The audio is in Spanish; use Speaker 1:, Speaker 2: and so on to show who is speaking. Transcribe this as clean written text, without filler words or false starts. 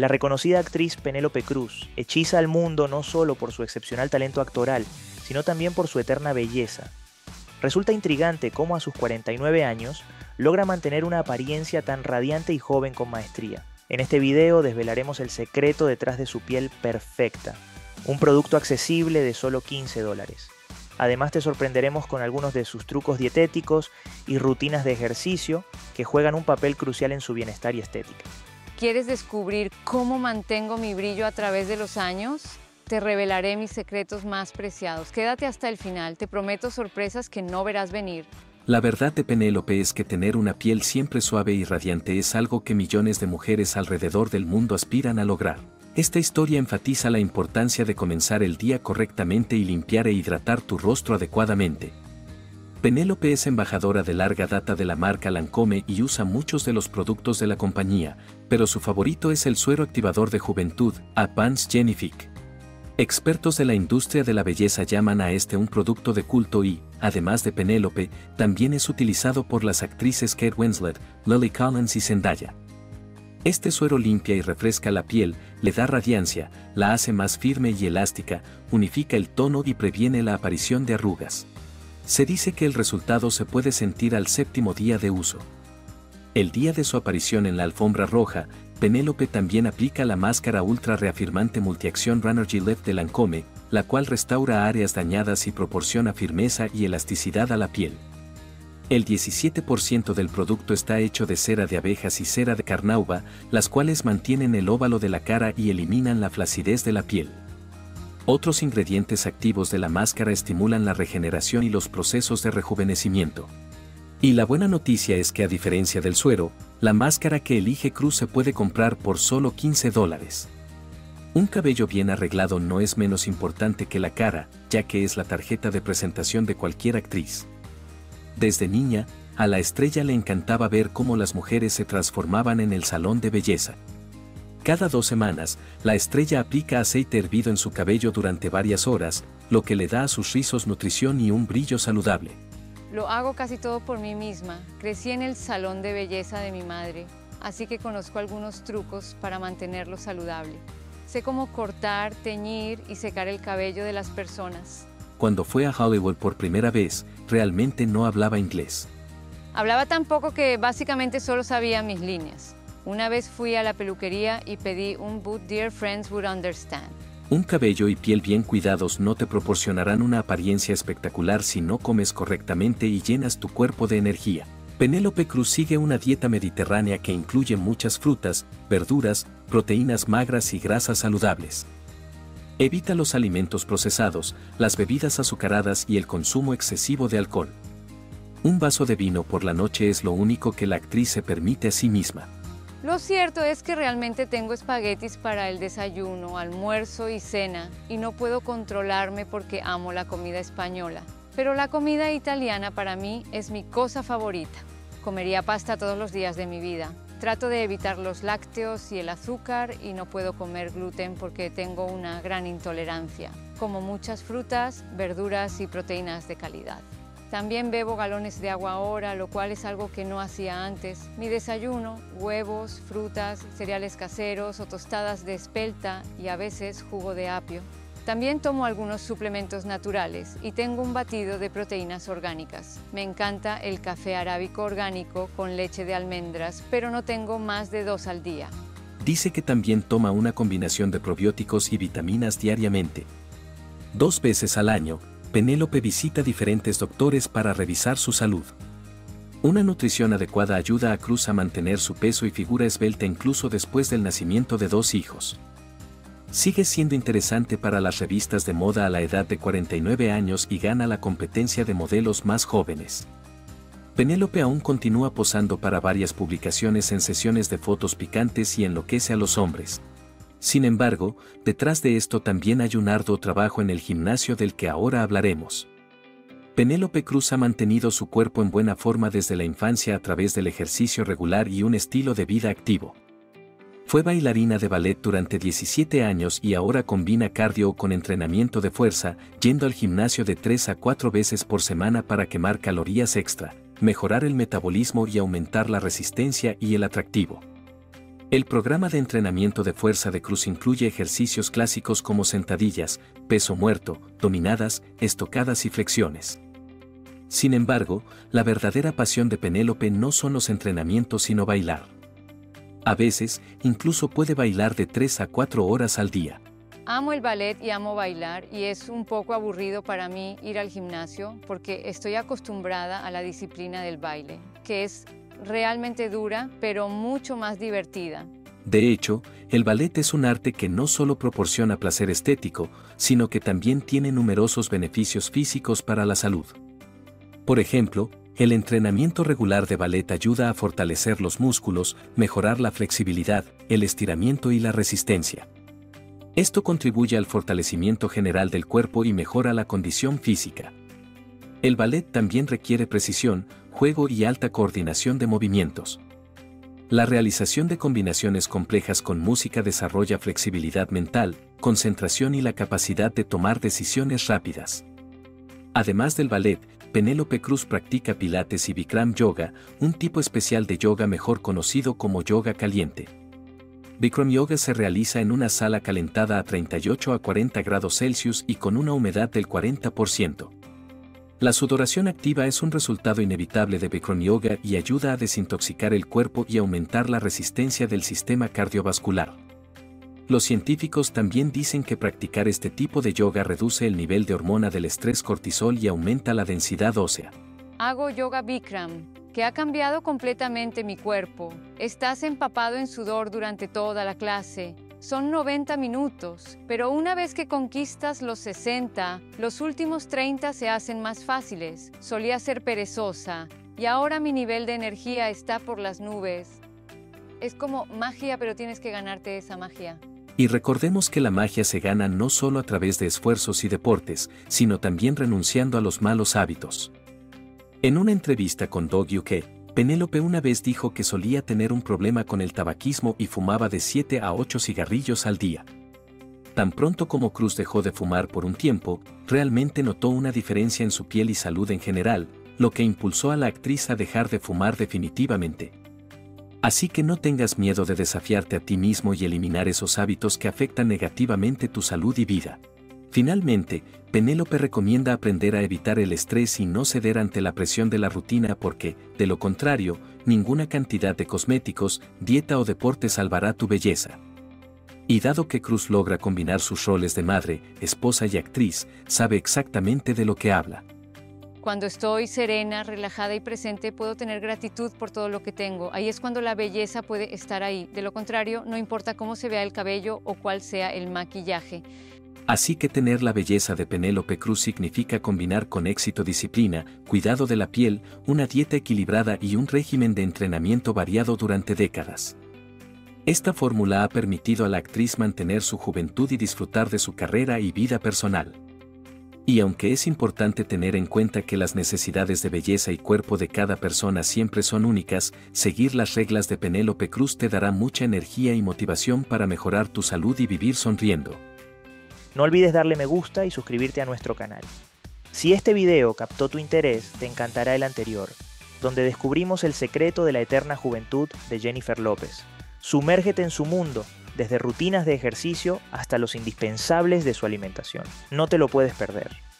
Speaker 1: La reconocida actriz Penélope Cruz hechiza al mundo no solo por su excepcional talento actoral, sino también por su eterna belleza. Resulta intrigante cómo a sus 49 años logra mantener una apariencia tan radiante y joven con maestría. En este video desvelaremos el secreto detrás de su piel perfecta, un producto accesible de solo $15. Además te sorprenderemos con algunos de sus trucos dietéticos y rutinas de ejercicio que juegan un papel crucial en su bienestar y estética.
Speaker 2: ¿Quieres descubrir cómo mantengo mi brillo a través de los años? Te revelaré mis secretos más preciados. Quédate hasta el final, te prometo sorpresas que no verás venir.
Speaker 3: La verdad de Penélope es que tener una piel siempre suave y radiante es algo que millones de mujeres alrededor del mundo aspiran a lograr. Esta historia enfatiza la importancia de comenzar el día correctamente y limpiar e hidratar tu rostro adecuadamente. Penélope es embajadora de larga data de la marca Lancôme y usa muchos de los productos de la compañía, pero su favorito es el suero activador de juventud, Advanced Genifique. Expertos de la industria de la belleza llaman a este un producto de culto y, además de Penélope, también es utilizado por las actrices Kate Winslet, Lily Collins y Zendaya. Este suero limpia y refresca la piel, le da radiancia, la hace más firme y elástica, unifica el tono y previene la aparición de arrugas. Se dice que el resultado se puede sentir al 7º día de uso. El día de su aparición en la alfombra roja, Penélope también aplica la máscara ultra reafirmante multiacción Runnergy Lift de Lancôme, la cual restaura áreas dañadas y proporciona firmeza y elasticidad a la piel. El 17% del producto está hecho de cera de abejas y cera de carnauba, las cuales mantienen el óvalo de la cara y eliminan la flacidez de la piel. Otros ingredientes activos de la máscara estimulan la regeneración y los procesos de rejuvenecimiento. Y la buena noticia es que a diferencia del suero, la máscara que elige Cruz se puede comprar por solo $15. Un cabello bien arreglado no es menos importante que la cara, ya que es la tarjeta de presentación de cualquier actriz. Desde niña, a la estrella le encantaba ver cómo las mujeres se transformaban en el salón de belleza. Cada 2 semanas, la estrella aplica aceite hervido en su cabello durante varias horas, lo que le da a sus rizos nutrición y un brillo saludable.
Speaker 2: Lo hago casi todo por mí misma. Crecí en el salón de belleza de mi madre, así que conozco algunos trucos para mantenerlo saludable. Sé cómo cortar, teñir y secar el cabello de las personas.
Speaker 3: Cuando fue a Hollywood por primera vez, realmente no hablaba inglés.
Speaker 2: Hablaba tan poco que básicamente solo sabía mis líneas. Una vez fui a la peluquería y pedí un "But dear friends would understand".
Speaker 3: Un cabello y piel bien cuidados no te proporcionarán una apariencia espectacular si no comes correctamente y llenas tu cuerpo de energía. Penélope Cruz sigue una dieta mediterránea que incluye muchas frutas, verduras, proteínas magras y grasas saludables. Evita los alimentos procesados, las bebidas azucaradas y el consumo excesivo de alcohol. Un vaso de vino por la noche es lo único que la actriz se permite a sí misma.
Speaker 2: Lo cierto es que realmente tengo espaguetis para el desayuno, almuerzo y cena, y no puedo controlarme porque amo la comida española. Pero la comida italiana para mí es mi cosa favorita. Comería pasta todos los días de mi vida. Trato de evitar los lácteos y el azúcar y no puedo comer gluten porque tengo una gran intolerancia. Como muchas frutas, verduras y proteínas de calidad. También bebo galones de agua ahora, lo cual es algo que no hacía antes. Mi desayuno, huevos, frutas, cereales caseros o tostadas de espelta y a veces jugo de apio. También tomo algunos suplementos naturales y tengo un batido de proteínas orgánicas. Me encanta el café arábico orgánico con leche de almendras, pero no tengo más de 2 al día.
Speaker 3: Dice que también toma una combinación de probióticos y vitaminas diariamente. 2 veces al año, Penélope visita diferentes doctores para revisar su salud. Una nutrición adecuada ayuda a Cruz a mantener su peso y figura esbelta incluso después del nacimiento de 2 hijos. Sigue siendo interesante para las revistas de moda a la edad de 49 años y gana la competencia de modelos más jóvenes. Penélope aún continúa posando para varias publicaciones en sesiones de fotos picantes y enloquece a los hombres. Sin embargo, detrás de esto también hay un arduo trabajo en el gimnasio del que ahora hablaremos. Penélope Cruz ha mantenido su cuerpo en buena forma desde la infancia a través del ejercicio regular y un estilo de vida activo. Fue bailarina de ballet durante 17 años y ahora combina cardio con entrenamiento de fuerza, yendo al gimnasio de 3 a 4 veces por semana para quemar calorías extra, mejorar el metabolismo y aumentar la resistencia y el atractivo. El programa de entrenamiento de fuerza de Cruz incluye ejercicios clásicos como sentadillas, peso muerto, dominadas, estocadas y flexiones. Sin embargo, la verdadera pasión de Penélope no son los entrenamientos sino bailar. A veces, incluso puede bailar de 3 a 4 horas al día.
Speaker 2: Amo el ballet y amo bailar, y es un poco aburrido para mí ir al gimnasio porque estoy acostumbrada a la disciplina del baile, que es realmente dura, pero mucho más divertida.
Speaker 3: De hecho, el ballet es un arte que no solo proporciona placer estético, sino que también tiene numerosos beneficios físicos para la salud. Por ejemplo, el entrenamiento regular de ballet ayuda a fortalecer los músculos, mejorar la flexibilidad, el estiramiento y la resistencia. Esto contribuye al fortalecimiento general del cuerpo y mejora la condición física. El ballet también requiere precisión, juego y alta coordinación de movimientos. La realización de combinaciones complejas con música desarrolla flexibilidad mental, concentración y la capacidad de tomar decisiones rápidas. Además del ballet, Penélope Cruz practica pilates y Bikram yoga, un tipo especial de yoga mejor conocido como yoga caliente. Bikram yoga se realiza en una sala calentada a 38 a 40 grados Celsius y con una humedad del 40%. La sudoración activa es un resultado inevitable de Bikram yoga y ayuda a desintoxicar el cuerpo y aumentar la resistencia del sistema cardiovascular. Los científicos también dicen que practicar este tipo de yoga reduce el nivel de hormona del estrés cortisol y aumenta la densidad ósea.
Speaker 2: Hago yoga Bikram, que ha cambiado completamente mi cuerpo. Estás empapado en sudor durante toda la clase. Son 90 minutos, pero una vez que conquistas los 60, los últimos 30 se hacen más fáciles. Solía ser perezosa y ahora mi nivel de energía está por las nubes. Es como magia, pero tienes que ganarte esa magia.
Speaker 3: Y recordemos que la magia se gana no solo a través de esfuerzos y deportes, sino también renunciando a los malos hábitos. En una entrevista con Dog UK, Penélope una vez dijo que solía tener un problema con el tabaquismo y fumaba de 7 a 8 cigarrillos al día. Tan pronto como Cruz dejó de fumar por un tiempo, realmente notó una diferencia en su piel y salud en general, lo que impulsó a la actriz a dejar de fumar definitivamente. Así que no tengas miedo de desafiarte a ti mismo y eliminar esos hábitos que afectan negativamente tu salud y vida. Finalmente, Penélope recomienda aprender a evitar el estrés y no ceder ante la presión de la rutina porque, de lo contrario, ninguna cantidad de cosméticos, dieta o deporte salvará tu belleza. Y dado que Cruz logra combinar sus roles de madre, esposa y actriz, sabe exactamente de lo que habla.
Speaker 2: Cuando estoy serena, relajada y presente, puedo tener gratitud por todo lo que tengo. Ahí es cuando la belleza puede estar ahí. De lo contrario, no importa cómo se vea el cabello o cuál sea el maquillaje.
Speaker 3: Así que tener la belleza de Penélope Cruz significa combinar con éxito disciplina, cuidado de la piel, una dieta equilibrada y un régimen de entrenamiento variado durante décadas. Esta fórmula ha permitido a la actriz mantener su juventud y disfrutar de su carrera y vida personal. Y aunque es importante tener en cuenta que las necesidades de belleza y cuerpo de cada persona siempre son únicas, seguir las reglas de Penélope Cruz te dará mucha energía y motivación para mejorar tu salud y vivir sonriendo.
Speaker 1: No olvides darle me gusta y suscribirte a nuestro canal. Si este video captó tu interés, te encantará el anterior, donde descubrimos el secreto de la eterna juventud de Jennifer López. Sumérgete en su mundo, desde rutinas de ejercicio hasta los indispensables de su alimentación. No te lo puedes perder.